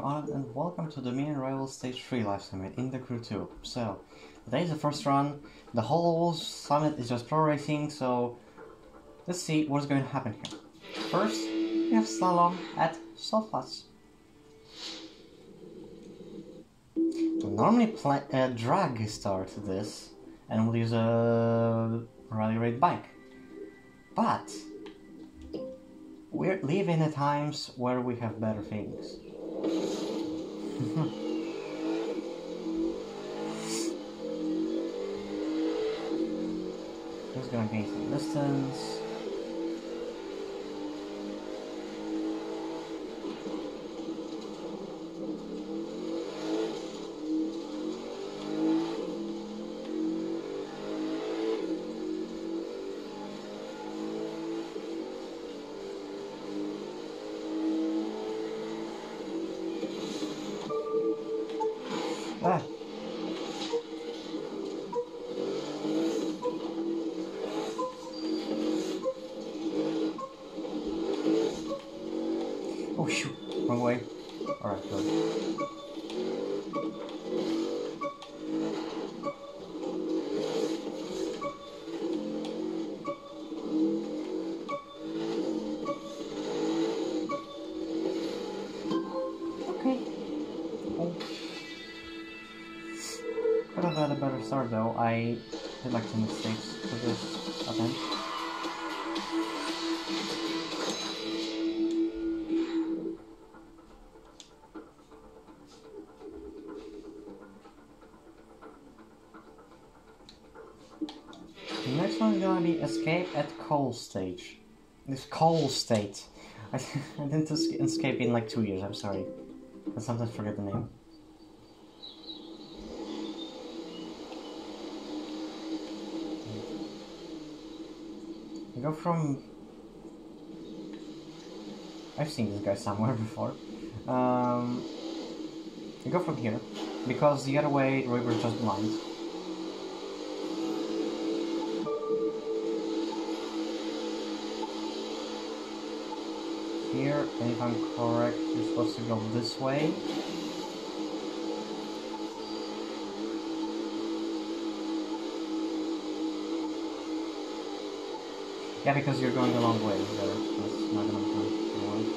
Anand and welcome to Dominion Rivals Stage 3 live summit in the Crew 2. So, today is the first run, the whole summit is just pro racing, so let's see what's going to happen here. First, we have Slalom at Sofas. We normally drag start this, and we'll use a rally raid bike. But we're living at times where we have better things. Just gonna gain some distance. Ah. Oh shoot, wrong way. Alright, good. Okay. Oh. Could have had a better start though. I did like two mistakes for this event. The next one is gonna be Escape at Coal Stage. This Coal State. I didn't escape in like 2 years, I'm sorry. I sometimes forget the name. You go from... I've seen this guy somewhere before. You go from here, because the other way the river is just blind. Here, and if I'm correct, you're supposed to go this way. Yeah, because you're going the wrong way. That's not gonna be good.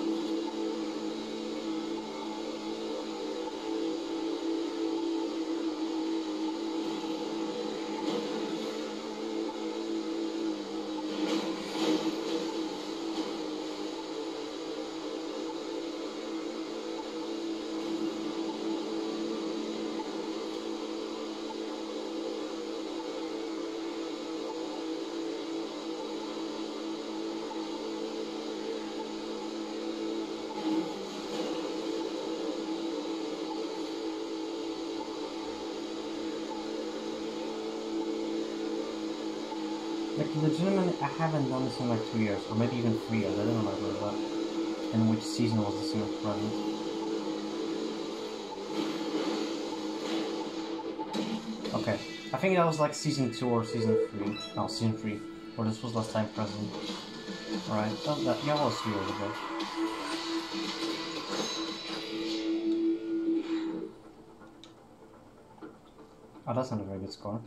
Like, legitimately, I haven't done this in like 2 years, or maybe even 3 years, I don't remember, but in which season was the single present. Okay, I think that was like season 2 or season 3, no, season 3, where this was last time present. Alright, oh, yeah, that was 3 years ago. Oh, that's not a very good score.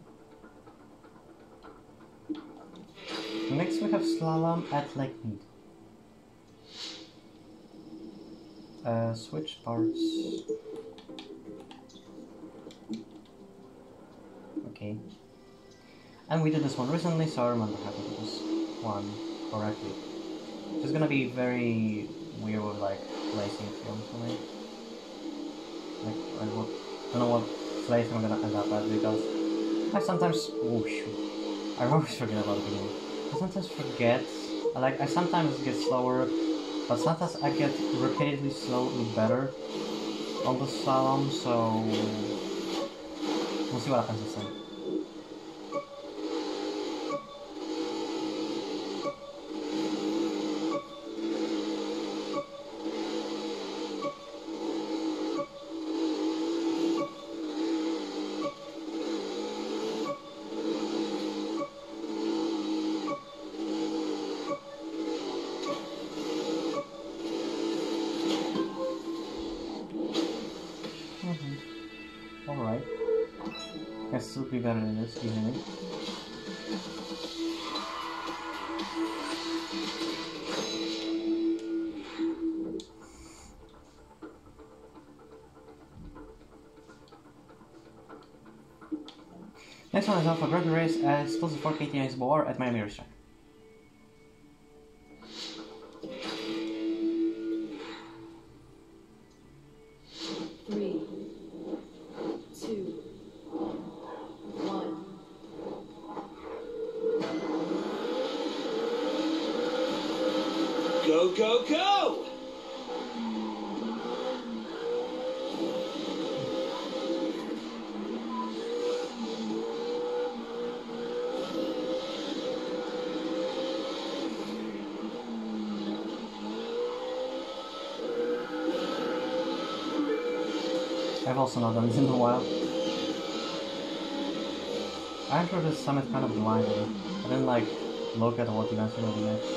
Next we have Slalom at Lake Mead. Switch parts. Okay. And we did this one recently, so I remember how to do this one correctly. It's gonna be very weird with like racing film for me. Like, I don't know what place I'm gonna end up at because I sometimes... oh shoot. I always forget about the beginning. I sometimes forget, I sometimes get slower, but sometimes I get repeatedly slowly better on the slalom, so we'll see what happens this time. Can still be better than this, easily. Next one is Alpha Grab the Race as plus 4 KTI's Boar at my mirror strike. Go, go, go! I've also not done this in a while. I entered this summit kind of blindly. I didn't like look at what events will be next.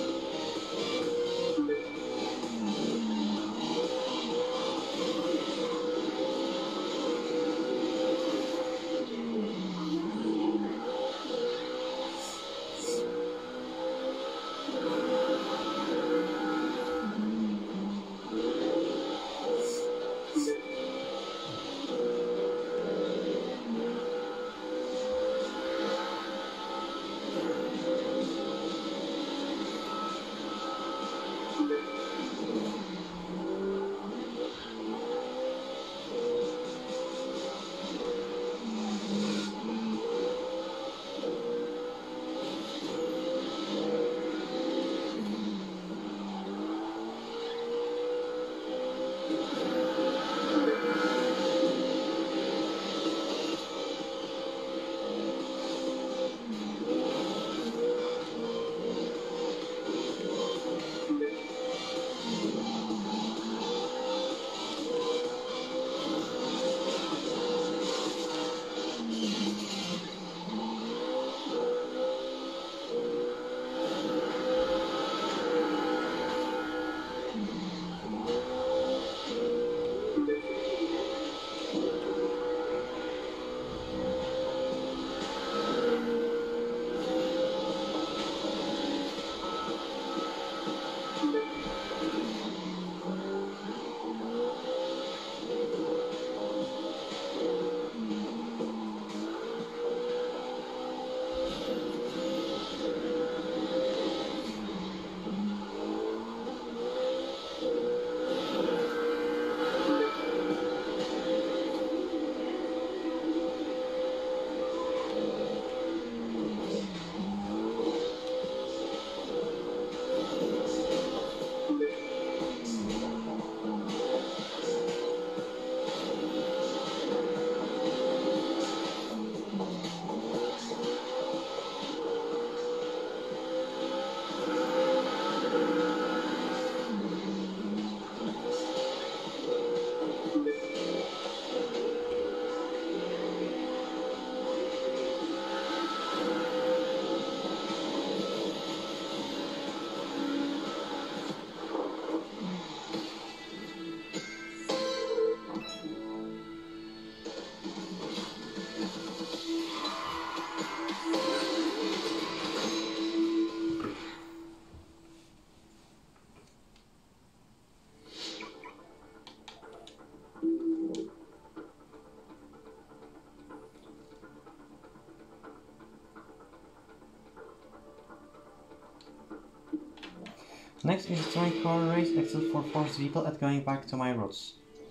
Next is trying car race except for forced vehicle at going back to my roots.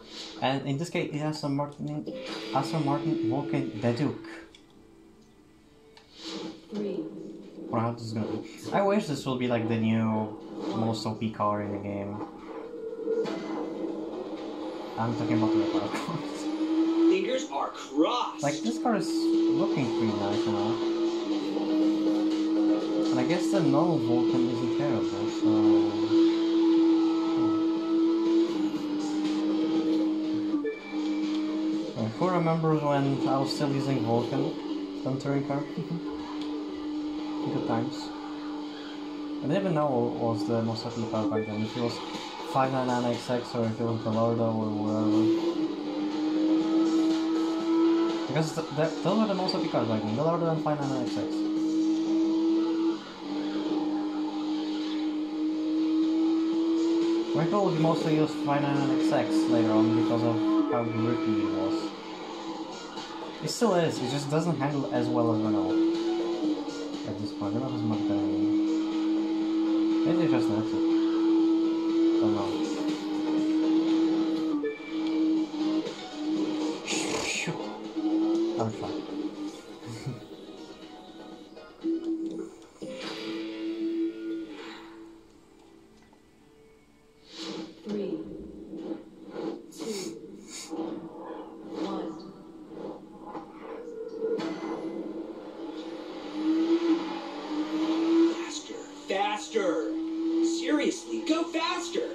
And in this case it has Aston Martin Vulcan Beduk. Wow, this is gonna be. I wish this will be like the new most OP car in the game. I'm talking about the car cars. Fingers are crossed. Like this car is looking pretty nice now. And I guess the normal Vulcan isn't terrible, so... Who remembers when I was still using Vulcan on touring car? Good times. I didn't even know what was the most happy car back then, if it was 599XX or if it was Gallardo or whatever. Because those are the most OP cards, like Millardo and 5996. Ritual would mostly use 5996 later on because of how grippy it was. It still is, it just doesn't handle as well as Renault. At this point, Renault has much better aim. Maybe just nerfed it. Don't know. I'll try. Faster! Seriously, go faster!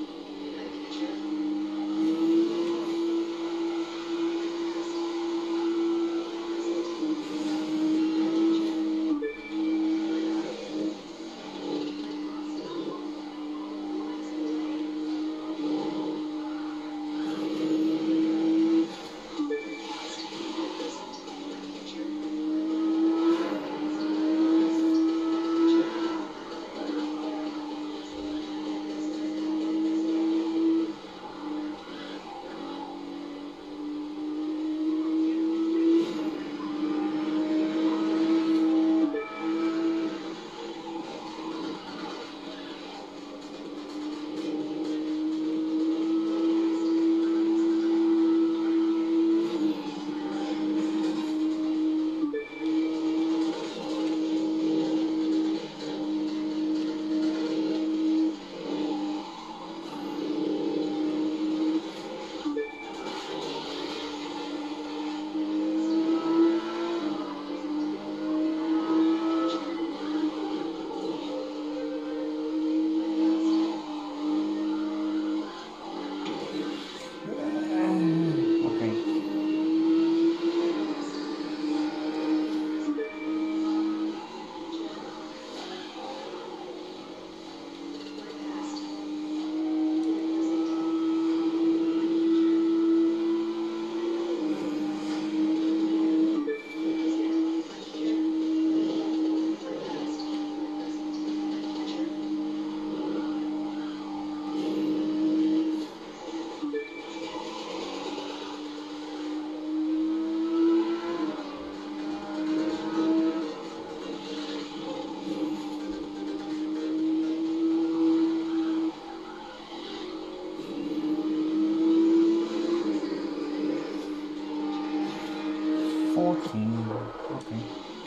Okay.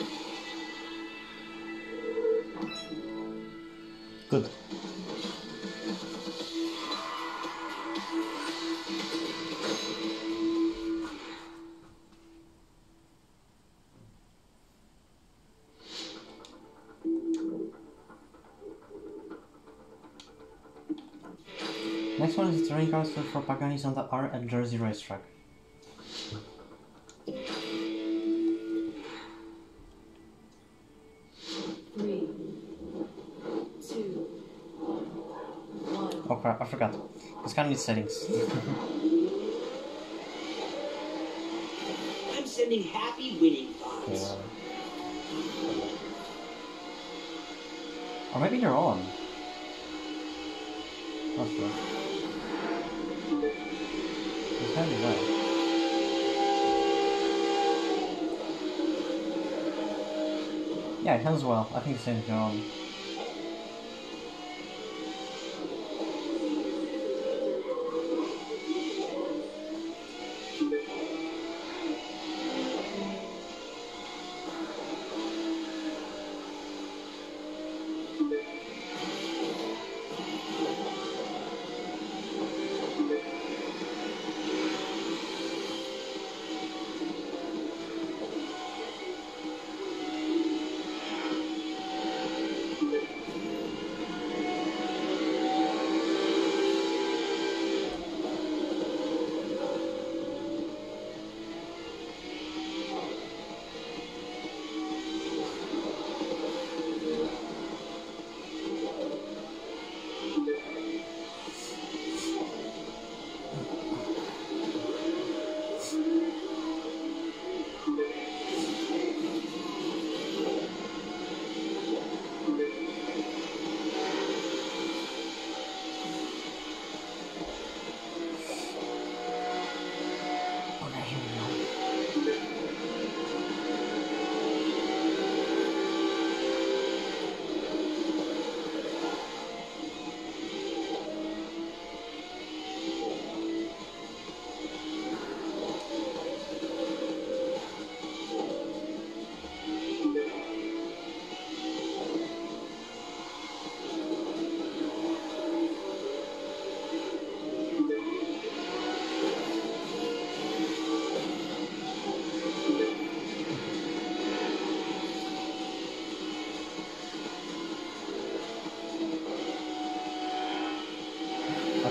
Good. Next one is the training transfer for Paganis on the R at Jersey Racetrack. Oh crap, I forgot. This kind of needs settings. I'm sending happy winning vibes. Yeah. Or maybe they're on. Not sure. It's kind of right. Yeah, it handles well. I think the settings are on.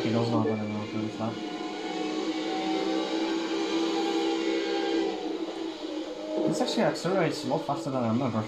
He does not want to know really fast. This actually accelerates a lot faster than I remember.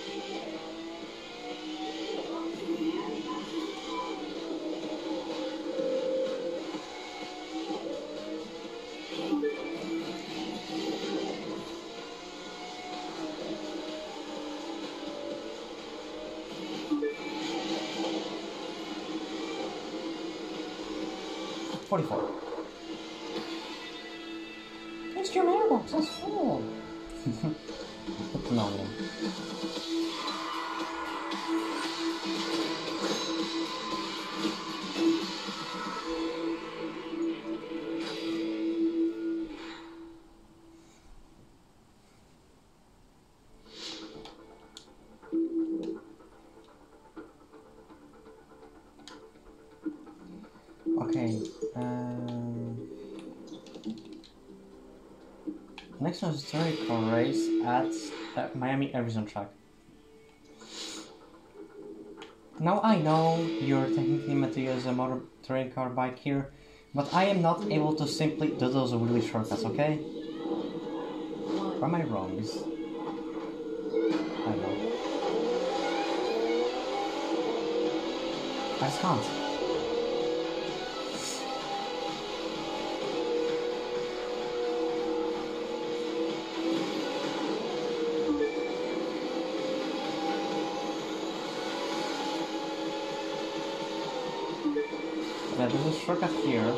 It's your mailbox, that's full. Good to know, then. Okay, next one is historical race at Miami Arizona track. Now I know you're technically meant to use a motor terrain car bike here, but I am not able to simply do those really shortcuts, okay? Or am I wrong? I don't know. I just can't. Yeah, there's a shortcut here.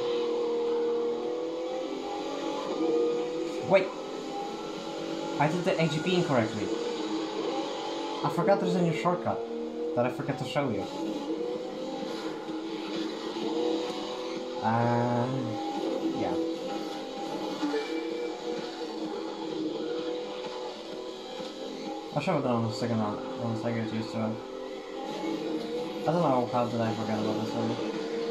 Wait! I did the HB incorrectly. I forgot there's a new shortcut that I forgot to show you. Yeah. I'll show it on the second round once I get used to it. I don't know how did I forget about this one.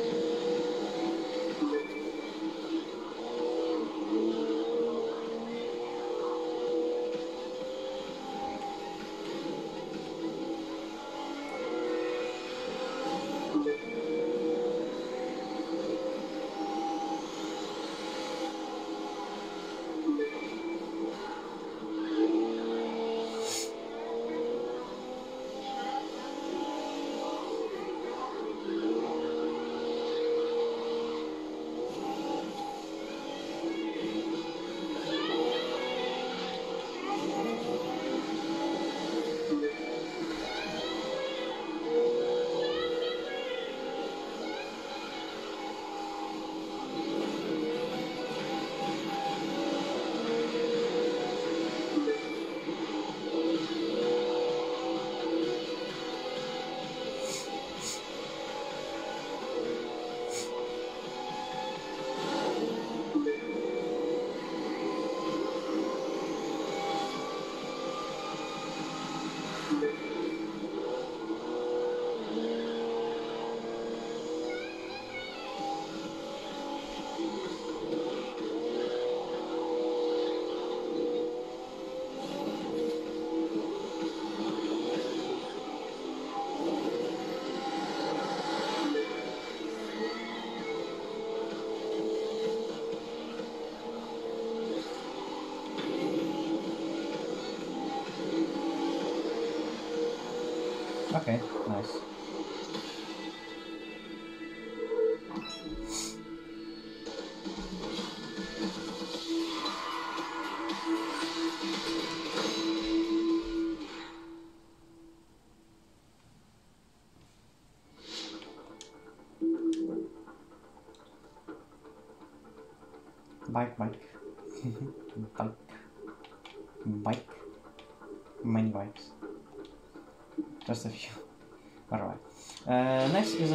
Okay, nice. Bike. Bike. Many bikes. Just a few. Alright. Next is a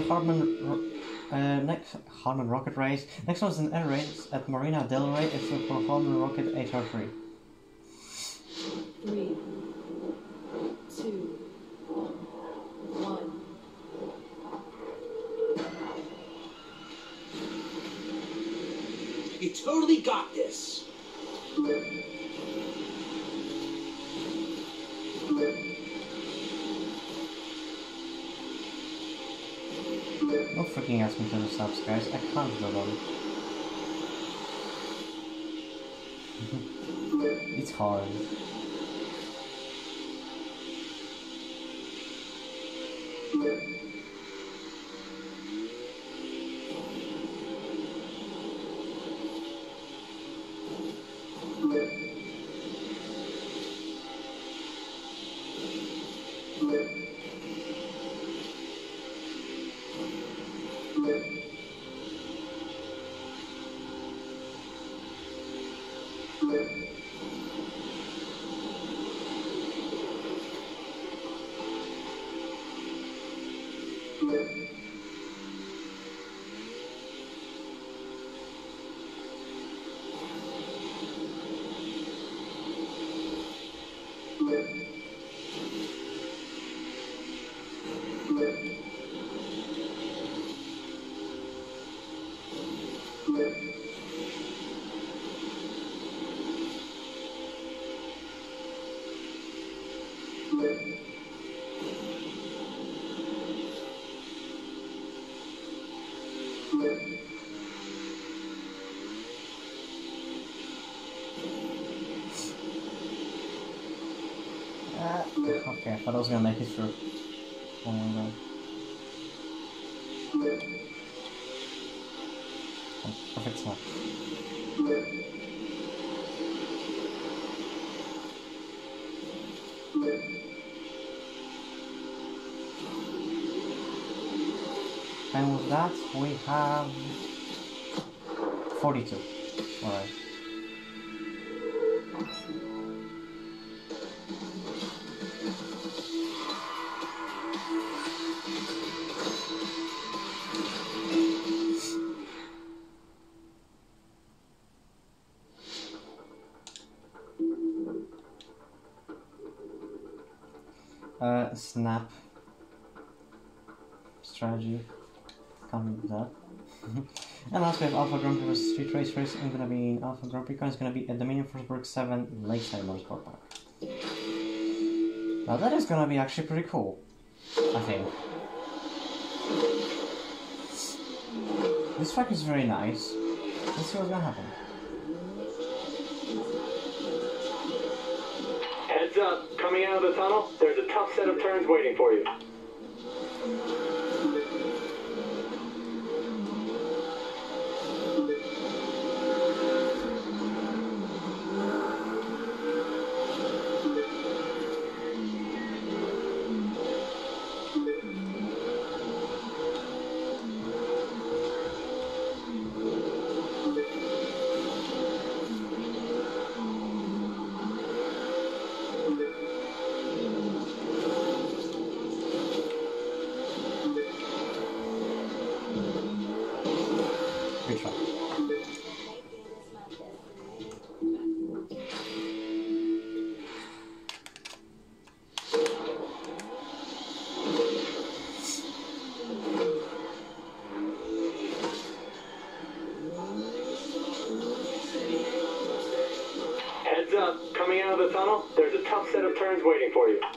Harman Rocket Race. Next one is an air race at Marina Del Rey. It's for Harman Rocket HR3. 3, 2, 1. You totally got this. Don't freaking ask me to do subs, guys. I can't do them. It's hard. Okay, I thought I was gonna make it through. Oh my god. Oh, perfect snap. And with that, we have 42. Alright. Snap strategy. Can't do that. And last we have Alpha Grand Prix vs Street Race Race. I'm gonna be in Alpha Grand Prix. It's gonna be at Dominion Forsberg 7 Lakeside Motorsport Park. Now that is gonna be actually pretty cool, I think. This track is very nice. Let's see what's gonna happen. Heads up, coming out of the tunnel, there's a tough set of turns waiting for you. Good try. Heads up, coming out of the tunnel, there's a tough set of turns waiting for you.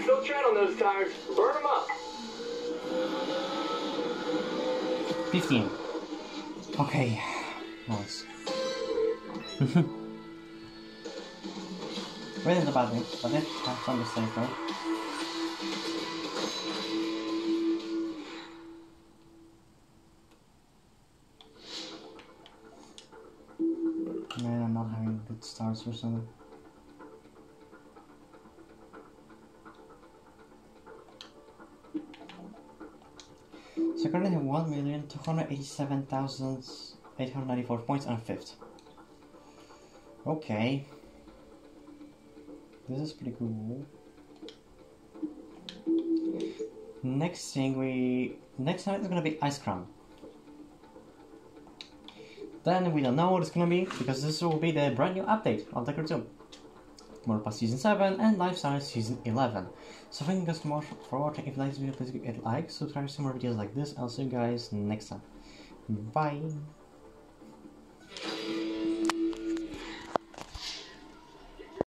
still tread on those tires. Burn them up. 15. Okay. Nice. Really not a bad thing, but it has some mistakes though. Man, I'm not having good starts or something. So currently I have 1,287,894 points and a fifth. Okay. This is pretty cool. Next night is gonna be Ice Crown. Then we don't know what it's gonna be, because this will be the brand new update of Decker 2. Tomorrow Pass Season 7 and Life Science Season 11. So thank you guys so much for watching. If you like this video, please give it a like, subscribe to more videos like this. I'll see you guys next time. Bye!